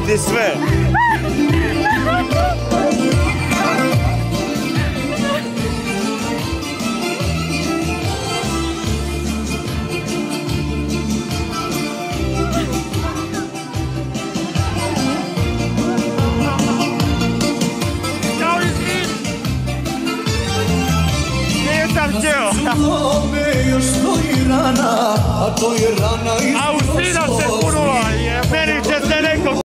vidi sve. Rana, a to je rana iz A u sina se punula, meni će se neko